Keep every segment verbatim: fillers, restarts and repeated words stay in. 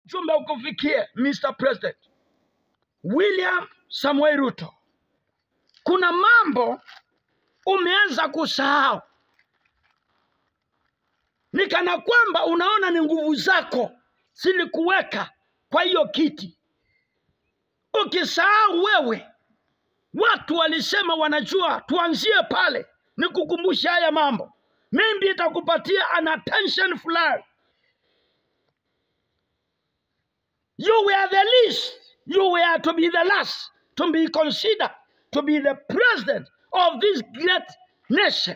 Jumbe ukufikie Mister President William Samoei Ruto. Kuna mambo umeanza kusahau. Ni kana kwamba unaona ni nguvu zako zilikuweka kwa hiyo kiti. Ukisahau wewe, watu walisema wanajua, tuanzie pale. Nikukumbusha haya mambo. Maybe itakupatia an attention fulani. You were the least. You were to be the last. To be considered to be the president of this great nation.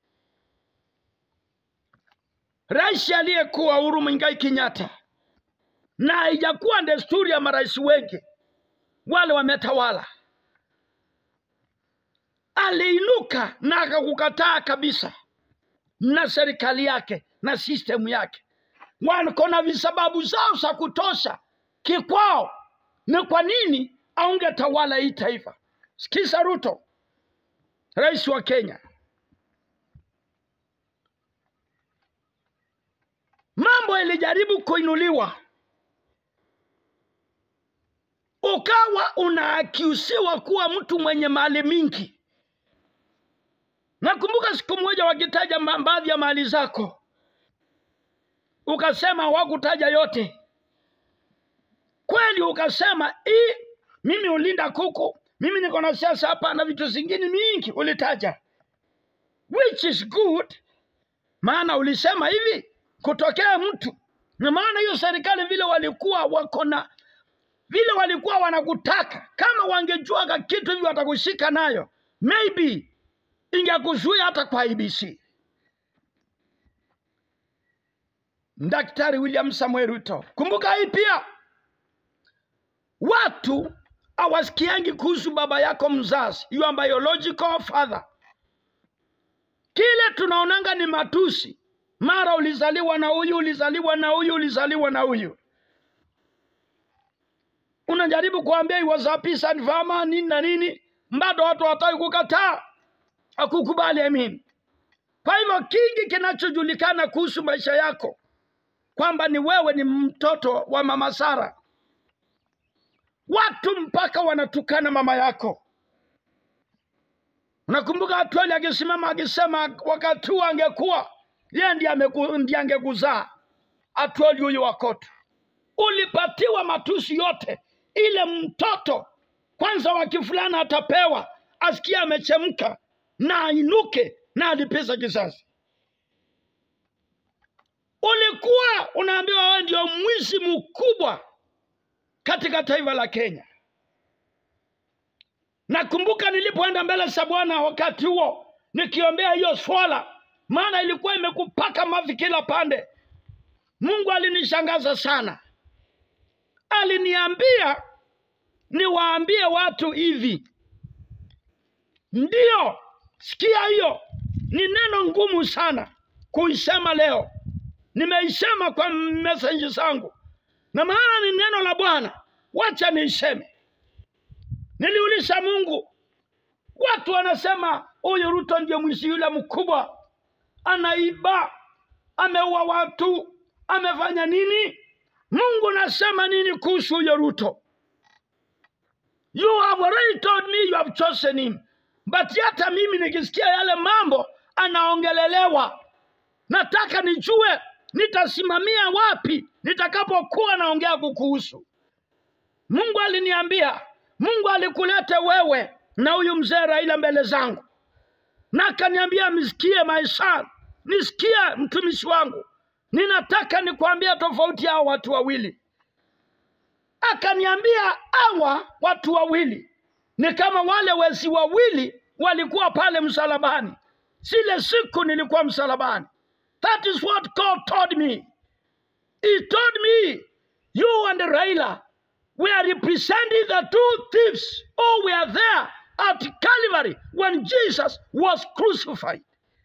Rais aliyekuwa Uhuru Muigai Kenyatta, na haijakuwa desturi ya marais wengi wale wametawala, aliinuka na akakukataa kabisa na serikali yake na system yake. Wako na visababu zao za kutosha kikwao ni kwa nini aungetawala hii taifa. Sikiza Ruto, rais wa Kenya. Mambo ilijaribu kuinuliwa, ukawa unaakiusiwa kuwa mtu mwenye mali mingi. Nakumbuka siku moja wakitaja baadhi ya mali zako, ukasema hawakutaja yote. Kweli ukasema, "Hii mimi ulinda kuku, mimi niko na siasa hapa na vitu zingine mingi ulitaja." Which is good. Maana ulisema hivi kutokea mtu. Na maana hiyo serikali vile walikuwa wako na vile walikuwa wanakutaka, kama wangejua kitu hivi watakushika nayo, maybe ingekuzuia hata kwa I B C. Daktari William Samoei Ruto, kumbuka hii pia. Watu hawasikiangi kuhusu baba yako mzazi, your biological father. Kile tunaonanga ni matusi. Mara ulizaliwa na huyu, ulizaliwa na huyu, ulizaliwa na huyu. Unajaribu kuambia he was a peasant farmer nini na nini, bado watu wataki kukataa, akukubali. I mean. Kwa hivyo kingi kinachojulikana kuhusu maisha yako kwamba ni wewe ni mtoto wa mama Sara. Watu mpaka wanatukana mama yako. Unakumbuka Atwoli akisimama akisema wakati huo angekuwa yeye ndiye angekuzaa. Atwoli huyu wakoto. Ulipatiwa matusi yote. Ile mtoto kwanza wa kifulana atapewa, asikia amechemka na ainuke na alipiza kisasi. Ulikuwa unaambiwa wewe ndio mwizi mkubwa katika taifa la Kenya. Nakumbuka nilipoenda mbele za Bwana wakati huo nikiombea hiyo swala, maana ilikuwa imekupaka mavi kila pande. Mungu alinishangaza sana. Aliniambia niwaambie watu hivi. Ndio, sikia hiyo. Ni neno ngumu sana kuisema leo. Nimeisema kwa message zangu. Na maana ni neno la Bwana. Wacha niiseme. Niliuliza Mungu, watu wanasema huyu Ruto ndiye mwizi yule mkubwa, anaiba, ameua watu, amefanya nini? Mungu nasema nini kuhusu huyo Ruto? You have already told me you have chosen him. But hata mimi nikisikia yale mambo anaongelelewa, nataka nijue nitasimamia wapi nitakapokuwa naongea kukuhusu. Mungu aliniambia, Mungu alikuleta wewe na huyu mzee Raila mbele zangu. Na akaniambia msikie my son, nisikie mtumishi wangu. Ninataka nikuambia tofauti ya watu wawili. Akaniambia hawa watu wawili ni kama wale wezi wawili walikuwa pale msalabani. Zile siku nilikuwa msalabani. That is what God told me. He told me, you and Raila, we are representing the two thieves who were there at Calvary when Jesus was crucified.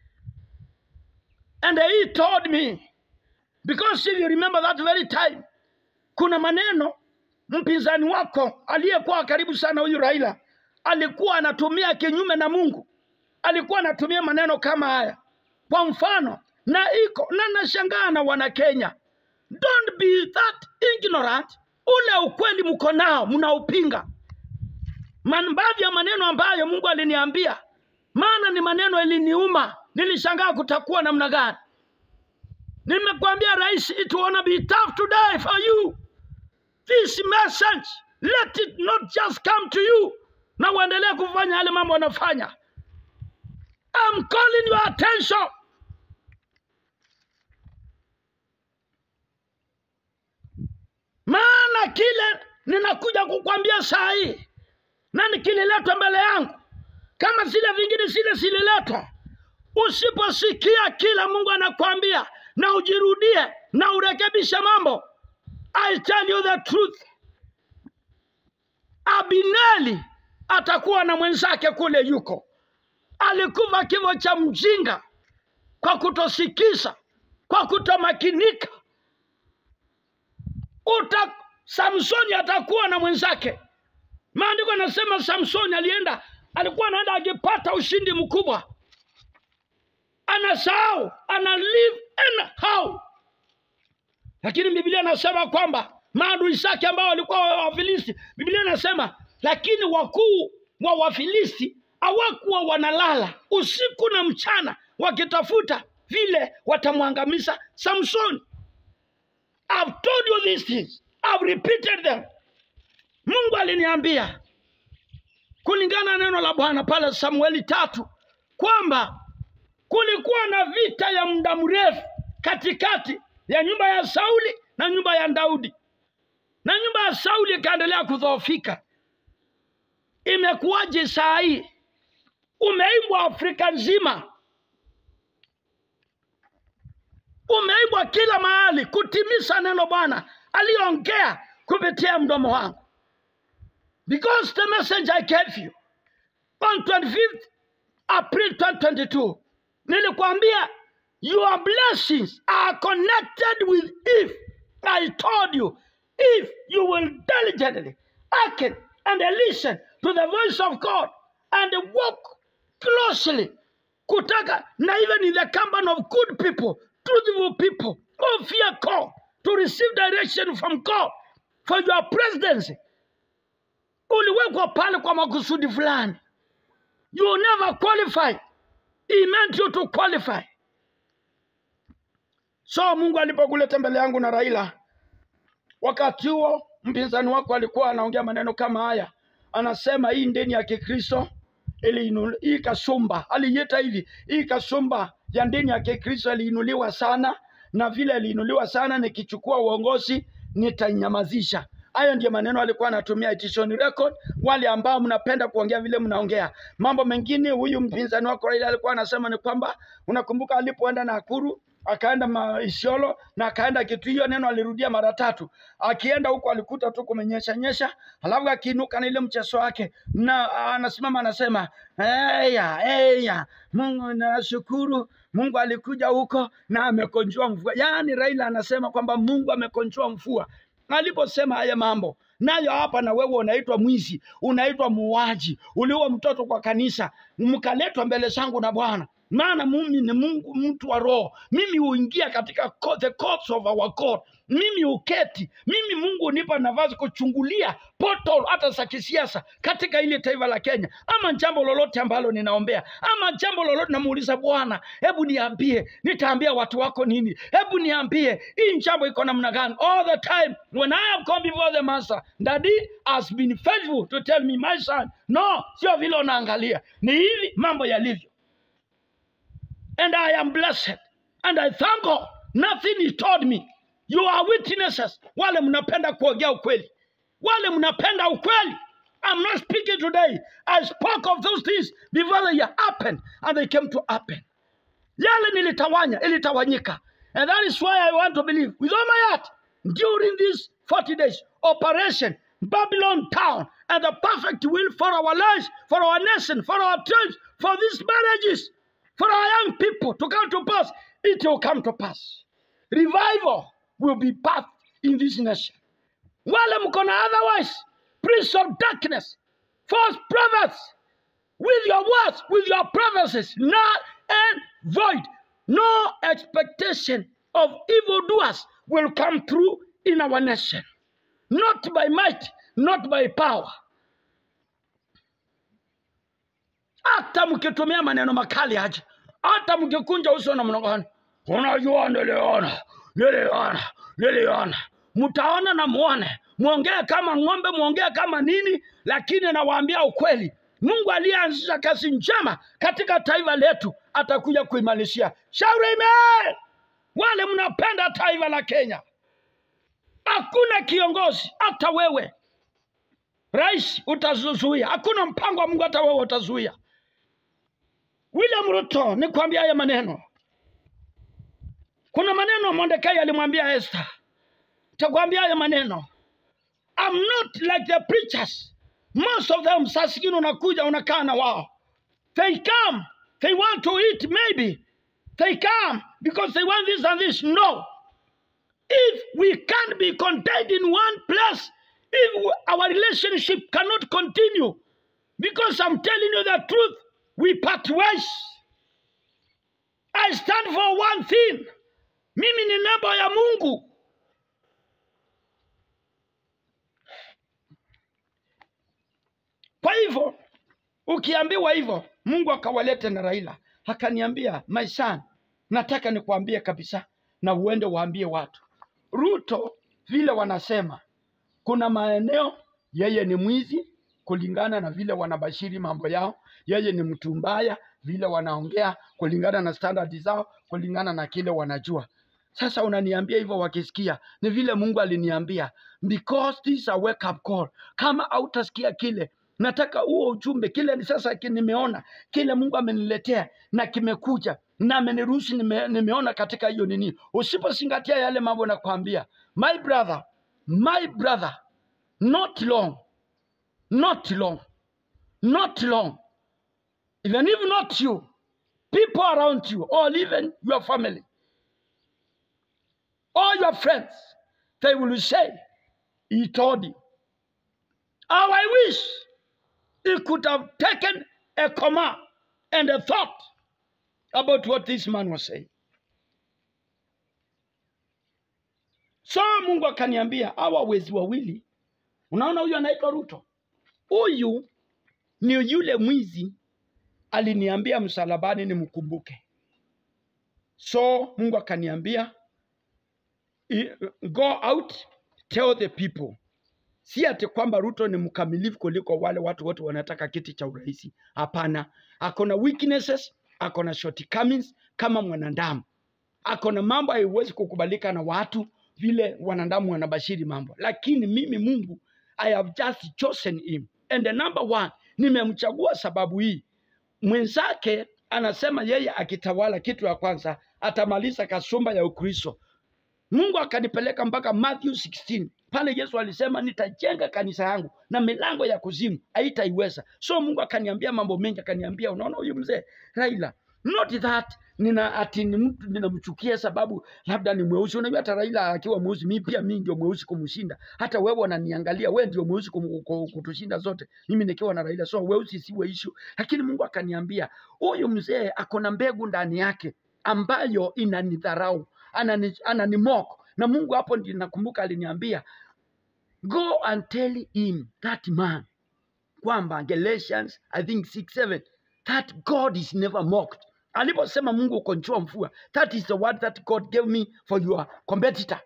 And he told me, because if you remember that very time, kuna maneno mpinzani wako aliyekuwa karibu sana huyu Raila alikuwa anatumia kinyume na Mungu. Alikuwa anatumia maneno kama haya. Kwa mfano, na iko na nashangaa na wana Kenya. Don't be that ignorant. Ule ukweli mko nao mnaupinga. Baadhi ya maneno ambayo Mungu aliniambia, maana ni maneno iliniuma, nilishangaa kutakuwa namna gani. Nimekwambia rais, it wanna be tough today for you. This message, let it not just come to you. Na uendelee kufanya yale mambo wanafanya. I'm calling your attention. Maana kile ninakuja kukwambia saa hii, na nikililetwa mbele yangu, kama zile vingine zile zililetwa, usiposikia kila Mungu anakuambia na ujirudie na urekebishe mambo, I tell you the truth, Abineri atakuwa na mwenzake kule yuko. Alikufa kifo cha mjinga kwa kutosikiza, kwa kutomakinika. Uta Samsoni atakuwa na mwenzake. Maandiko yanasema Samsoni alienda, alikuwa anaenda akipata ushindi mkubwa, anasahau, ana live anyhow. Lakini Biblia inasema kwamba maadui zake ambao walikuwa Wafilisti, Biblia inasema lakini wakuu wa Wafilisti hawakuwa wanalala usiku na mchana wakitafuta vile watamwangamiza Samsoni. I've told you these things. I've repeated them. Mungu aliniambia kulingana na neno la Bwana pale Samueli tatu kwamba kulikuwa na vita ya muda mrefu katikati ya nyumba ya Sauli na nyumba ya Daudi. Na nyumba ya Sauli ikaendelea kudhoofika. Imekuwaje saa hii? Umeimbwa Afrika nzima. Umeimbwa kila mahali kutimiza neno Bwana aliongea kupitia mdomo wangu. Because the message I gave you on twenty-fifth April twenty twenty-two, nilikwambia your blessings are connected with if. I told you, if you will diligently hearken and listen to the voice of God and walk closely, kutaka, na even in the company of good people, truthful people, who fear God, to receive direction from God for your presidency. Uliwekwa pale kwa makusudi fulani. You never qualify. He meant you to qualify. So Mungu alipokuleta mbele yangu na Raila, wakati huo mpinzani wako alikuwa anaongea maneno kama haya. Anasema hii ndeni ya Kikristo ili hii kasumba, aliita hivi, hii kasumba ya ndeni ya Kikristo iliinuliwa sana, na vile iliinuliwa sana nikichukua uongozi nitanyamazisha. Hayo ndiyo maneno alikuwa anatumia itishoni record. Wale ambao mnapenda kuongea vile mnaongea. Mambo mengine huyu mpinzani wako Raila alikuwa anasema ni kwamba, unakumbuka alipoenda Nakuru, akaenda Isiolo na akaenda Kitui, neno alirudia mara tatu. Akienda huko alikuta tu kumenyesha nyesha, halafu akiinuka na ile mchezo wake na anasimama anasema, "Eya, eya, Mungu nashukuru, Mungu alikuja huko na amekonjua mvua." Yaani Raila anasema kwamba Mungu amekonjua mvua. Aliposema haya mambo, nayo hapa na wewe unaitwa mwizi, unaitwa muuaji, uliua mtoto kwa kanisa, mkaletwa mbele zangu na Bwana. Maana mimi ni Mungu, mtu wa roho. Mimi huingia katika the courts of our God. Mimi uketi. Mimi Mungu unipa nafasi kuchungulia portal hata za kisiasa katika ile taifa la Kenya. Ama jambo lolote ambalo ninaombea, ama jambo lolote namuuliza Bwana, hebu niambie, nitaambia watu wako nini? Hebu niambie, hii jambo iko namna gani? All the time when I have come before the master, Daddy has been faithful to tell me, my son, no, sio vile unaangalia. Ni hivi mambo yalivyo. And I am blessed. And I thank God. Nothing he told me. You are witnesses. Wale mnapenda kuongea ukweli. Wale mnapenda ukweli. I'm not speaking today. I spoke of those things before they happened. And they came to happen. Yale nilitawanya, ilitawanyika. And that is why I want to believe with all my heart, during these forty days, Operation Babylon Town, and the perfect will for our lives, for our nation, for our church, for these marriages, for our young people to come to pass, it will come to pass. Revival will be birthed in this nation. Wale mkona otherwise, priests of darkness, false prophets, with your words, with your prophecies, null and void. No expectation of evildoers will come through in our nation. Not by might, not by power. Hata mkitumia maneno makali aje, hata mkikunja uso na mnongano, unajua niliona, niliona, niliona. Mtaona na muone, muongee kama ng'ombe, muongee kama nini, lakini nawaambia ukweli. Mungu aliyeanzisha kazi njema katika taifa letu atakuja kuimalishia. Shauri ime! Wale mnapenda taifa la Kenya. Hakuna kiongozi, hata wewe rais utazuia. Hakuna mpango wa Mungu, hata wewe utazuia. William Ruto, nikwambia haya maneno. Kuna maneno Mordekai alimwambia Esther. Takwambia haya maneno. I'm not like the preachers. Most of them sasikini unakuja unakaa na wao. They come, they want to eat maybe. They come because they want this and this. No. If we can't be contained in one place, if our relationship cannot continue, because I'm telling you the truth, we part ways. I stand for one thing. Mimi ni neno ya Mungu. Kwa hivyo, ukiambiwa hivyo, Mungu akawalete na Raila. Akaniambia, my son, nataka nikuambie kabisa na uende waambie watu. Ruto vile wanasema, kuna maeneo yeye ni mwizi kulingana na vile wanabashiri mambo yao. Yeye ni mtu mbaya vile wanaongea kulingana na standards zao, kulingana na kile wanajua. Sasa unaniambia hivyo wakisikia, ni vile Mungu aliniambia, because this is a wake up call. Kama hautasikia kile, nataka huo ujumbe kile ni sasa nimeona, kile Mungu ameniletea na kimekuja na ameniruhusu nime, nimeona katika hiyo nini. Usipozingatia yale mambo na kuambia, my brother, my brother, not long, not long, not long. Even if not you, people around you, or even your family, all your friends, they will say, he told you. How I wish he could have taken a comma and a thought about what this man was saying. So Mungu akaniambia, hawa wezi wawili, unaona huyu anaitwa Ruto. Huyu ni yule mwizi aliniambia msalabani nimkumbuke. So Mungu akaniambia, go out, tell the people. Si ati kwamba Ruto ni mkamilifu kuliko wale watu wote wanataka kiti cha uraisi. Hapana, akona weaknesses, akona shortcomings kama mwanadamu. Akona mambo haiwezi kukubalika na watu vile wanadamu wanabashiri mambo. Lakini mimi Mungu, I have just chosen him. And the number one, nimemchagua sababu hii. Mwenzake anasema yeye akitawala, kitu ya kwanza atamaliza kasumba ya Ukristo. Mungu akanipeleka mpaka Matthew sixteen. Pale Yesu alisema nitajenga kanisa yangu na milango ya kuzimu haitaiweza. So Mungu akaniambia mambo mengi, akaniambia unaona huyu mzee Raila, not that nina ati ni mtu ninamchukia sababu labda ni mweusi. Unajua hata Raila akiwa mweusi, mimi pia mimi ndio mweusi kumshinda. Hata wewe unaniangalia, wewe ndio mweusi kutushinda zote. Mimi nikiwa na Raila, so weusi siwe issue. Lakini Mungu akaniambia huyu mzee akona mbegu ndani yake ambayo inanidharau, anani ananimock. Na Mungu hapo ndio nakumbuka aliniambia, go and tell him, that man, kwamba Galatians I think six seven, that God is never mocked. Aliposema Mungu ukonjua mfua, that is the word that God gave me for your competitor.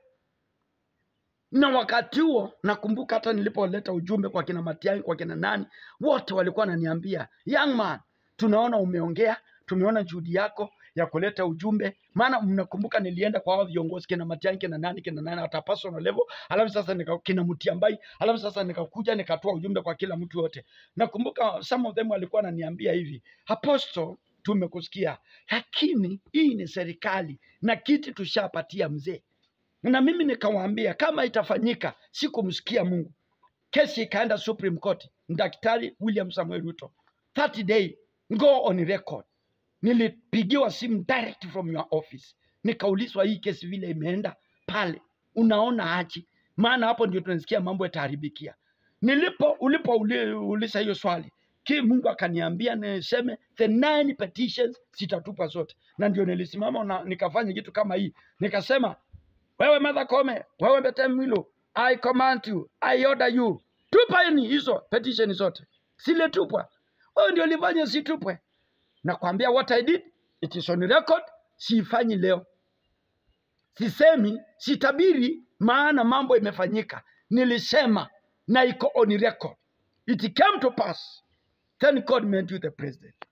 Na wakati huo nakumbuka hata nilipoleta ujumbe kwa kina Matiang'i, kwa kina nani, wote walikuwa wananiambia, young man, tunaona umeongea, tumeona juhudi yako ya kuleta ujumbe. Maana mnakumbuka nilienda kwa hao viongozi kina Matiang'i, kina nani, kina nani hata personal level, alafu sasa nika kina Mutiambai, alafu sasa nikakuja nikatoa ujumbe kwa kila mtu wote. Nakumbuka some of them walikuwa wananiambia hivi, Apostle, tumekusikia, lakini hii ni serikali na kiti tushapatia mzee. Na mimi nikawaambia kama itafanyika, sikumsikia Mungu. Kesi ikaenda Supreme Court, Daktari William Samuel Ruto, thirty day, go on record. Nilipigiwa simu direct from your office. Nikaulizwa hii kesi vile imeenda pale, unaona aje? Maana hapo ndio tunasikia mambo yataharibikia. Nilipo ulipo uliza hiyo swali, ki Mungu akaniambia niseme the nine petitions sitatupa zote. Na ndio nilisimama na nikafanya kitu kama hii. Nikasema wewe Martha Koome, wewe Betty Mwilo, I command you, I order you. Tupa ni hizo petition zote. Sile tupwa. Wewe ndio ulifanya si tupwe. Nakwambia what I did, it is on record, siifanyi leo. Sisemi, sitabiri maana mambo imefanyika. Nilisema na iko on record. It came to pass. Then God made you the president.